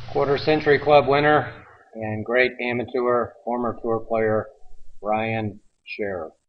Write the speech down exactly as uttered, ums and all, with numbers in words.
Quarter Century Club winner and great amateur former tour player Ryan Scherer.